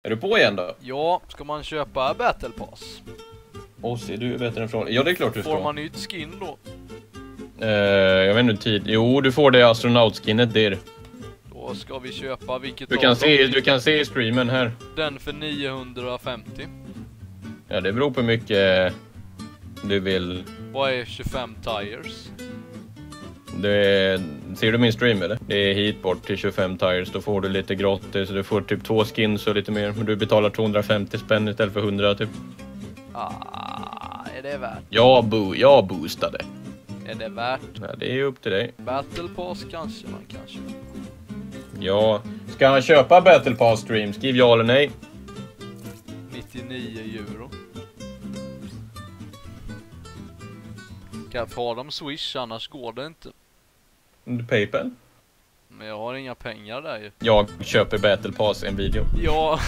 Är du på igen då? Ja, ska man köpa Battle Pass? Ser du bättre än från. Ja, det är klart du ska. Får man nytt skin då? Jag vet inte tid. Jo, du får det astronautskinnet där. Då ska vi köpa vilket Du kan se streamen här. Den för 950. Ja, det beror på hur mycket du vill. Vad är 25 tires? Ser du min stream eller? Det är hit bort till 25 tires. Då får du lite gratis. Du får typ 2 skins och lite mer. Men du betalar 250 spänn istället för 100 typ. Är det värt? Jag boostade. Är det värt? Ja, det är ju upp till dig. Battle Pass kanske man kanske. Ja. Ska han köpa Battle Pass stream? Skriv ja eller nej. 99 euro. Kan jag få dem Swish, annars går det inte. Paypal? Men jag har inga pengar där ju. Jag köper Battle Pass en video. Ja.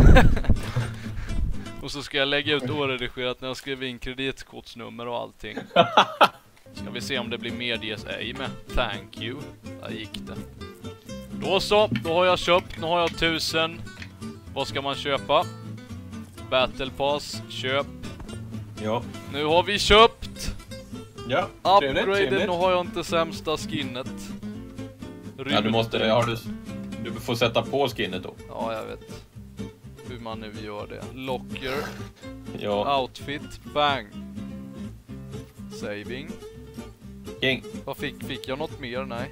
Och så ska jag lägga ut oredigerat när jag skriver in kreditkortsnummer och allting. Ska vi se om det blir medias ej med. Thank you. Där gick det. Då så, då har jag köpt. Nu har jag 1000. Vad ska man köpa? Battle Pass, köp. Ja. Nu har vi köpt. Ja, Upgraden, nu har jag inte sämsta skinnet. Ja, du får sätta på skinnet då. Ja, jag vet hur man nu gör det. Locker. Ja. Outfit, bang. Saving. King. Vad fick jag något mer? Nej.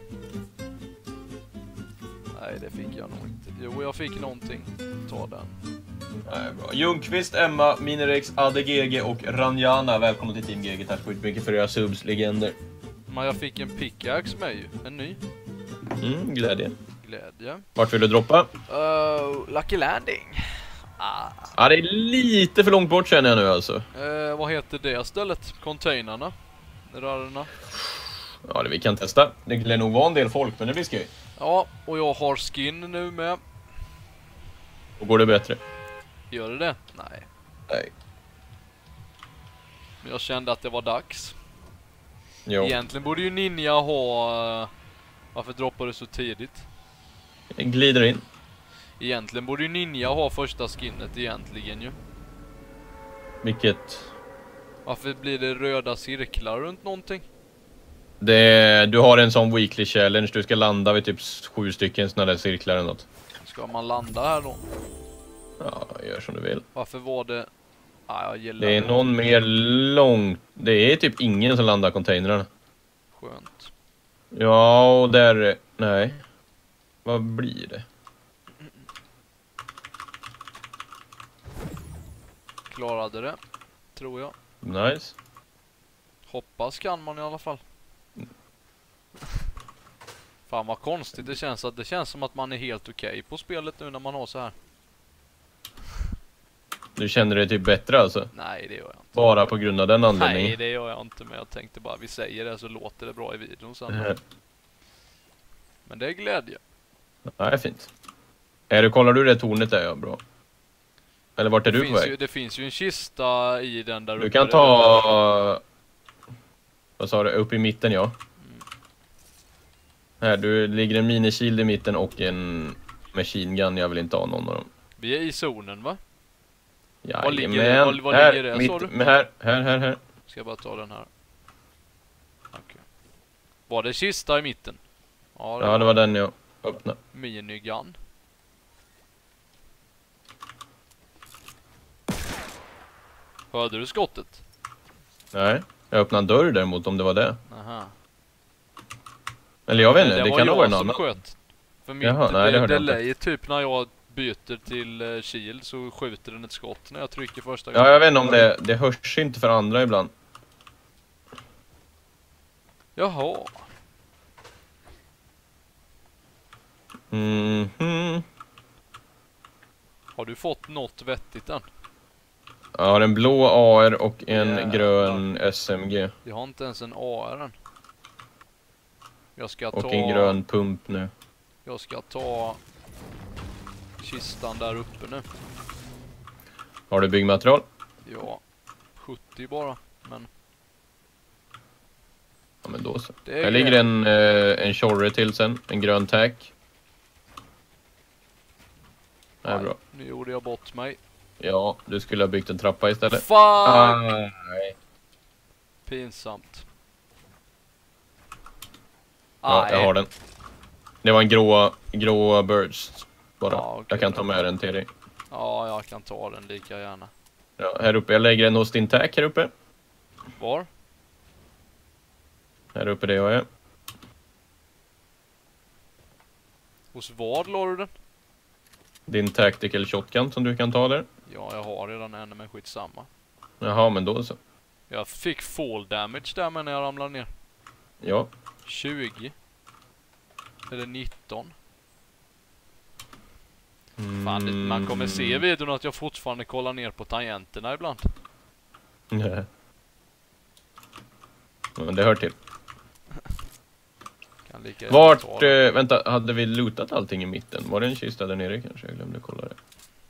Nej, det fick jag nog inte. Jo, jag fick någonting. Ta den. Nej, bra. Ljungqvist, Emma, Minirex, ADGG och Ranjana. Välkommen till Team GG. Tack så mycket för era subs, legender. Men jag fick en pickaxe med ju. En ny. Glädje. Glädje. Vart vill du droppa? Lucky Landing. Ja, det är lite för långt bort känner jag nu alltså. Vad heter det stället? Containarna? Rörerna? Ja, vi kan testa. Det lär nog vara en del folk, men det blir skoj. Ja, och jag har skin nu med. Och går det bättre? Gör det det? Nej. Nej. Men jag kände att det var dags. Jo. Egentligen borde ju Ninja ha... Varför droppar du så tidigt? Jag glider in. Egentligen borde ju Ninja ha första skinnet egentligen ju. Vilket? Varför blir det röda cirklar runt någonting? Du har en sån weekly challenge. Du ska landa vid typ 7 stycken såna där cirklar eller något. Ska man landa här då? Ja, gör som du vill. Varför var det... jag gillar Det är någon mer långt. Det är typ ingen som landar containrarna. Skönt. Ja, och där... Nej. Vad blir det? Klarade det, tror jag. Nice. Hoppas kan man i alla fall. Fan vad konstigt det känns. Det känns som att man är helt okej på spelet nu när man har så här. Du känner dig typ bättre alltså? Nej, det gör jag inte. Bara på grund av den anledningen? Nej, det gör jag inte. Men jag tänkte bara, vi säger det så låter det bra i videon sen. Men det är glädje. Ja, det är fint. Kollar du det tornet där? Ja, bra. Eller vart är du på väg? Det finns ju en kista i den där uppe. Du kan ta... Vad sa du? Upp i mitten, ja. Här, du ligger en minishield i mitten och en machine gun. Jag vill inte ha någon av dem. Vi är i zonen, va? Ja, var ligger det? Sa du? Här. Ska jag bara ta den här. Okej. Var det kista i mitten? Ja, det var den jag öppnade. Minigun. Hörde du skottet? Nej, jag öppnade en dörr däremot om det var det. Aha. Eller jag vet inte, det kan nog vara en annan. Sköt. För mitt delay typ när jag byter till shield så skjuter den ett skott när jag trycker första gången. Ja, jag vet inte om det hörs inte för andra ibland. Jaha. Har du fått något vettigt än? Jag har en blå AR och en grön SMG. Jag har inte ens en AR än. Och en grön pump nu. Jag ska ta kistan där uppe nu. Har du byggmaterial? Ja, 70 bara, men... Ja, men då så. Här ligger en Shorre till sen, en grön tack. Det är bra. Nu gjorde jag bort mig. Ja, du skulle ha byggt en trappa istället. Fuck! Nej. Pinsamt. Ja, jag har den. Det var en grå burst. Bara. Ja, okej, jag kan ta med den till dig. Ja, jag kan ta den lika gärna. Ja, här uppe. Jag lägger den hos din tack här uppe. Var? Här uppe det jag är. Hos vad la du den? Din tactical shotgun som du kan ta där. Ja, jag har redan en, men skitsamma. Jaha, men då så. Jag fick fall damage där men när jag ramlade ner. Ja. 20. Eller 19. Mm. Fan, man kommer se i videon att jag fortfarande kollar ner på tangenterna ibland. Nej. Men det hör till. Kan lika gärna Vart, ta den. vänta, hade vi lootat allting i mitten? Var det en kista där nere kanske? Jag glömde kolla det.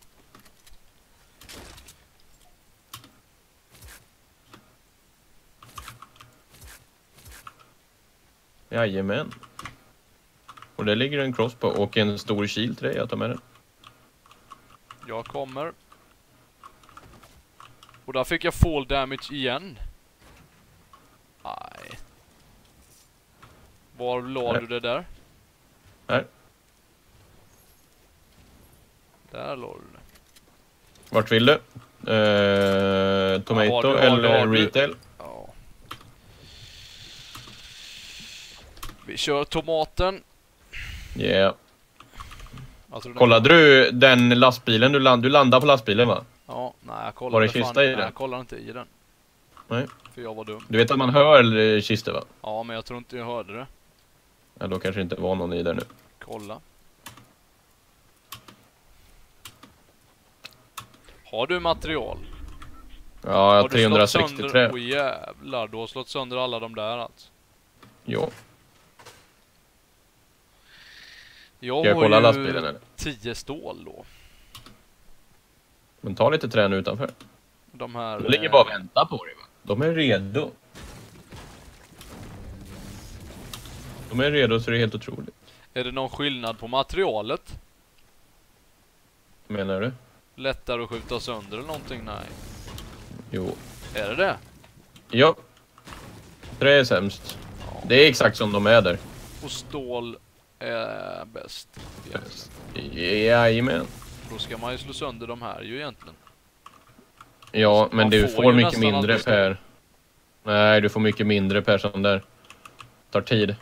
Jajamän. Och där ligger en crossbow och en stor shield till dig, jag tar med den. Jag kommer. Och där fick jag fall damage igen. Nej. Var la du det där? Här. Där la du det. Vart vill du? Tomato eller retail? Ja. Vi kör tomaten. Yeah. Alltså, Kollade du den lastbilen? Du landade på lastbilen va? Ja, nej jag kollade Var det kista i den? Nej, jag kollade inte i den. Nej. För jag var dum. Du vet att man hör kistor va? Ja, men jag tror inte jag hörde det. Ja, då kanske inte var någon i där nu. Kolla. Har du material? Ja, Har du 363. slått sönder? Åh jävlar, du har slått sönder alla de där alltså. Jo. Jag Ska jag kolla har ju lastbilen eller? 10 stål då. Men ta lite trän utanför. De här... De ligger bara och väntar på dig va? De är redo. De är redo så det är helt otroligt. Är det någon skillnad på materialet? Menar du? Lättare att skjuta sönder eller någonting? Nej. Jo. Är det det? Ja. Trä är sämst. Ja. Det är exakt som de är där. Och stål är bäst. Jajamän. Då ska man ju slå sönder de här ju egentligen. Ja, men Man du får får ju mycket nästan mindre aldrig per... Nej, du får mycket mindre per sån där. Tar tid.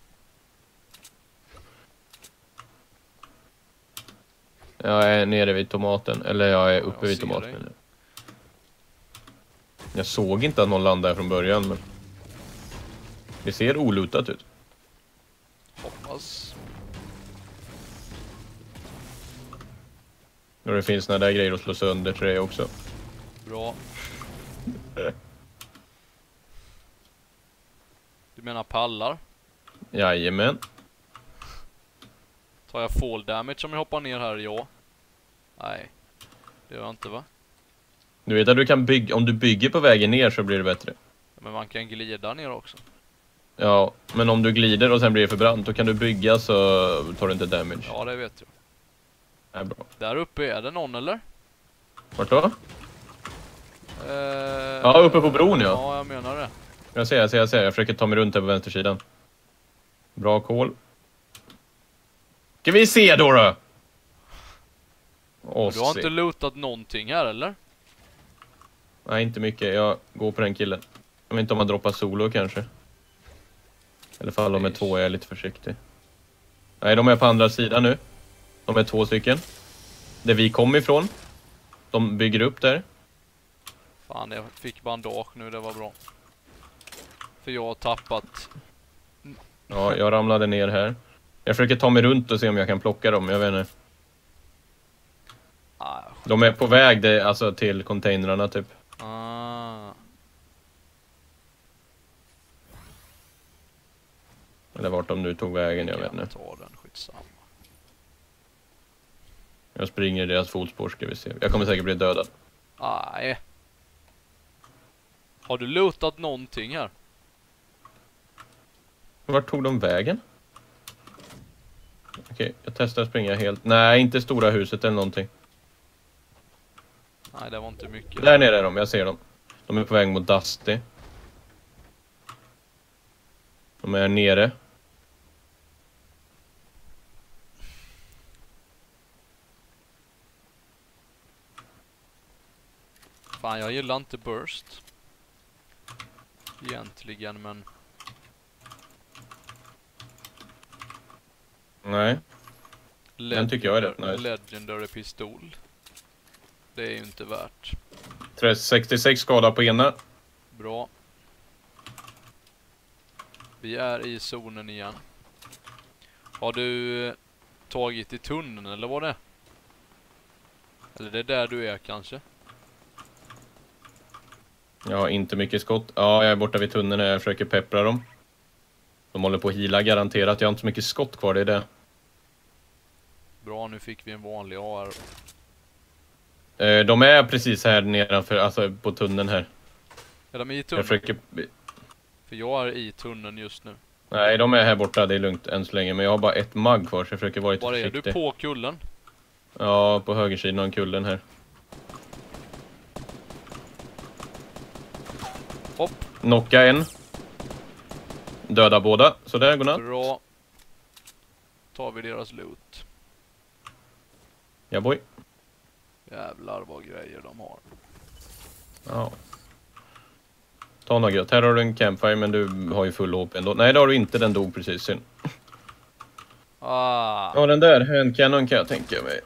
Jag är nere vid tomaten. Eller jag är uppe vid ser tomaten. dig. Jag såg inte att någon landade från början, men... Det ser olutat ut. Hoppas. Och det finns såna där grejer att slå sönder till det också. Bra. Du menar pallar? Jajamän. Tar jag fall damage om jag hoppar ner här? Ja. Nej. Det gör jag inte va? Du vet att du kan bygga... Om du bygger på vägen ner så blir det bättre. Men man kan glida ner också. Ja, men om du glider och sen blir det för brant, då kan du bygga så tar du inte damage. Ja, det vet jag. Det är bra. Där uppe är det någon eller? Vart då? Ja, uppe på bron ja. Ja, jag menar det. Jag ser. Jag försöker ta mig runt här på vänstersidan. Bra kol. Ska vi se då? Du har inte lootat någonting här eller? Nej, inte mycket. Jag går på den killen. Jag vet inte om han droppar solo kanske. Eller fall de är två, jag är lite försiktig. Nej, de är på andra sidan nu. De är 2 stycken. Där vi kom ifrån. De bygger upp där. Fan, jag fick bandage nu, det var bra. För jag har tappat... Ja, jag ramlade ner här. Jag försöker ta mig runt och se om jag kan plocka dem, jag vet inte. De är på väg alltså till containrarna typ. Eller vart de nu tog vägen, jag vet inte. Ta den, skitsamma. Jag springer i deras fotspår, ska vi se. Jag kommer säkert bli dödad. Nej. Har du lootat någonting här? Vart tog de vägen? Okej, jag testar att springa helt. Nej, inte stora huset eller någonting. Nej, det var inte mycket. Där nere är de, jag ser dem. De är på väg mot Dusty. De är nere. Fan, jag gillar inte burst. Egentligen, men... Nej. Den tycker jag är rätt nice. Legendary pistol. Det är ju inte värt. 66 skada på ena. Bra. Vi är i zonen igen. Har du tagit i tunneln eller vad det är? Eller det är där du är kanske? Jag har inte mycket skott. Ja, jag är borta vid tunneln. Jag försöker peppra dem. De håller på att heala garanterat. Jag har inte så mycket skott kvar, det är det. Bra, nu fick vi en vanlig AR. De är precis här nedanför, alltså på tunneln här. Är de i Jag tunneln? försöker... För jag är i tunneln just nu. Nej, de är här borta. Det är lugnt än så länge. Men jag har bara ett mag kvar, så jag försöker vara lite Var är försiktig. du på kullen? Ja, på högersidan av kullen här. Hopp. Knocka en. Döda båda. Så där, godnatt. Bra. Tar vi deras loot. Ja, boy. Jävlar vad grejer de har. Ja. Ta något gött. Här har du en campfire, men du har ju full HP ändå. Nej, det har du inte. Den dog precis, synd. Ah. Ja, den där handcannon kan jag tänka mig.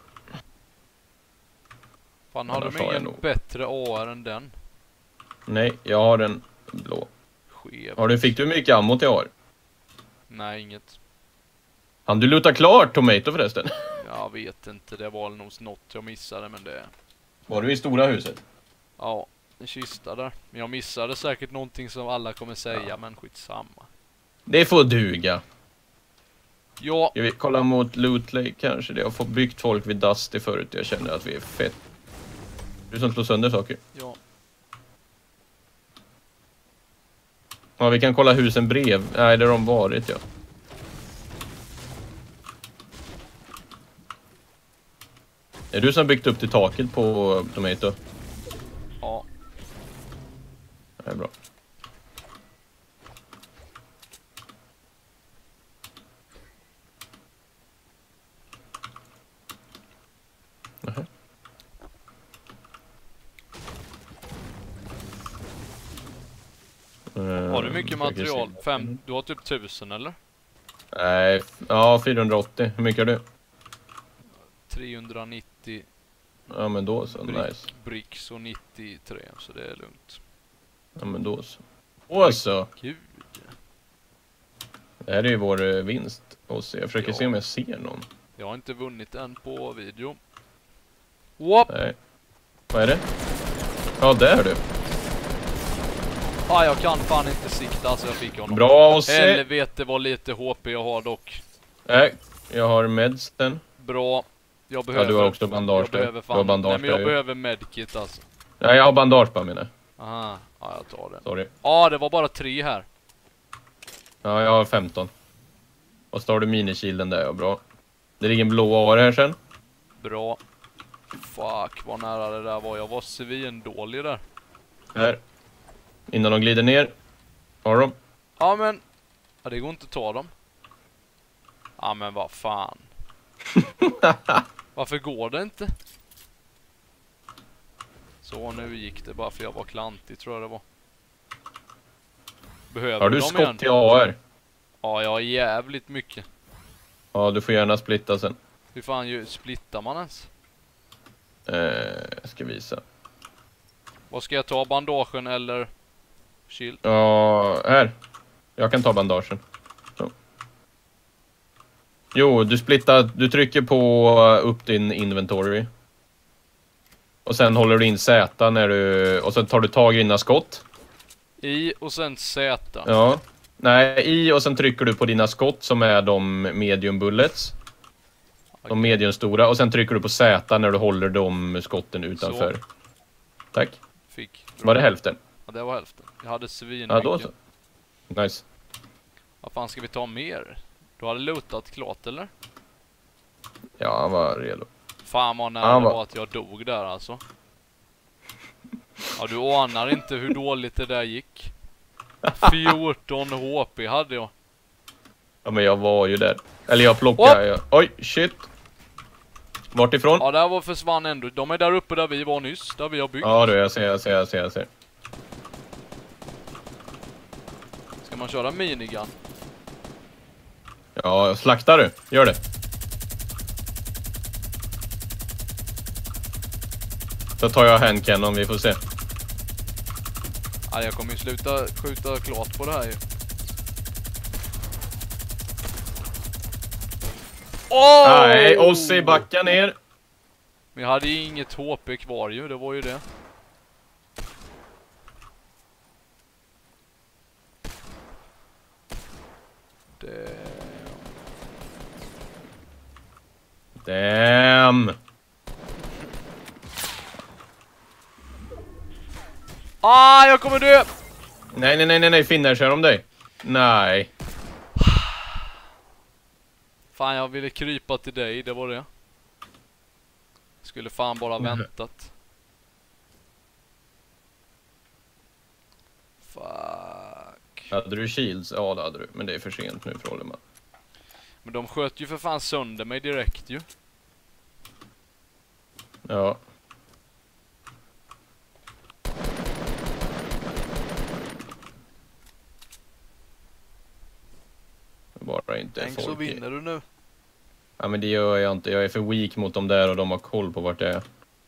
Fan, har Annars de har jag ingen nog. bättre AR än den? Nej, jag har en blå. Skev. Fick du mycket ammo jag har? Nej, inget. Han du luta klart Tomato förresten? Jag vet inte, det var nog något jag missade, men det... Var du i stora huset? Ja, en kista där. Men jag missade säkert någonting som alla kommer säga, men skitsamma. Det får duga. Ja, Ska vi kolla mot Loot Lake kanske? Det har fått byggt folk vid Dusty förut. Jag känner att vi är fett. Du som slår sönder saker. ja. Ja, vi kan kolla husen brev. Nej, det har de varit, ja. Är du som byggt upp till taket på Tomato? Ja. Det är bra. Nähä. Har du mycket material? Du har typ 1000 eller? Nej, ja 480. Hur mycket har du? 390 Ja, men då så. Nice. bricks och 93, så det är lugnt. Ja, men då så. Och så. Gud. Det här är ju vår vinst. Och så jag försöker Ja. se om jag ser någon. Jag har inte vunnit än på video. Whoop! Nej. Vad är det? Ja, där är du. Ah, jag kan fan inte sikta, så jag fick honom. Bra och se. Helvete vad lite HP jag har dock. Nej, jag har medsten. Bra. Jag behöver... Ja, du har också bandage jag där. behöver Du har fan... bandage Nej, men jag där ju. behöver medkit alltså. Nej, jag har bandage på mina. Aha. Ja, jag tar det. Sorry. Ja, det var bara 3 här. Ja, jag har 15. Och så har du minikilden där, ja, bra. Det ligger en blå AR här sen. Bra. Fuck, vad nära det där var. Jag var svindålig där. Här. Innan de glider ner. Har de? Ja, men... Ja, det går inte att ta dem. Ja, men vad fan. Varför går det inte? Så, nu gick det bara för jag var klantig, tror jag det var. Behöver Har du de skott igen? till AR? Ja, jag har jävligt mycket. Ja, du får gärna splitta sen. Hur fan splittar man ens? Jag ska visa. Vad ska jag ta? Bandagen eller shield? Ja, här. Jag kan ta bandagen. Så. Jo, du trycker på upp din inventory. Och sen håller du in Z när du... Och sen tar du tag i dina skott. I och sen Z. Ja. Nej, i och sen trycker du på dina skott som är de medium bullets. De medium stora. Och sen trycker du på Z när du håller de skotten utanför. Så. Tack. Fick. Var det hälften? Ja, det var hälften. Jag hade svin. Ja, då så. Nice. Vad fan ska vi ta mer? Du hade lootat klart, eller? Ja, han var redo. Fan vad nära det var att jag dog där alltså. Ja, du anar inte hur dåligt det där gick. 14 HP hade jag. Ja, men jag var ju där. Eller jag plockade. Oj, shit. Vart ifrån? Ja, där var försvann ändå. De är där uppe där vi var nyss. Där vi har byggt. Ja, du, jag ser. Ska man köra minigun? Ja, slaktar du. Gör det. Så tar jag handcannon, vi får se. Ja, jag kommer ju sluta skjuta klart på det här ju. Nej, Ossi backa ner. Men jag hade ju inget HP kvar ju, det var ju det. Damn. Jag kommer dö! Nej, finner sig om dig. Nej. Fan, jag ville krypa till dig, det var det. Skulle fan bara väntat. Fuck. Hade du shields? Ja, det hade du. Men det är för sent nu, Frolleman. Men de sköt ju för fan sönder mig direkt ju. Ja. Bara inte tänk folk så vinner du nu. Ja, men det gör jag inte. Jag är för weak mot dem där och de har koll på vart det är.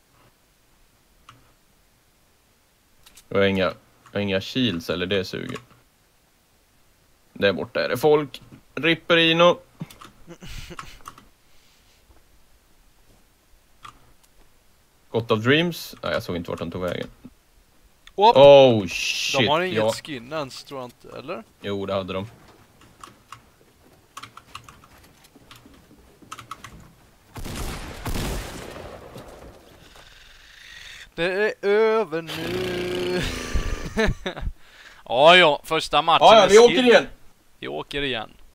Jag har inga shields eller det suger. Där borta är det folk. Ripperino. God of Dreams. Nej, jag såg inte vart han tog vägen. Oh shit. De har inget skin ens, tror jag inte, eller? Jo, det hade de. Det är över nu. Ja, första matchen. Ja, vi åker igen. Vi åker igen.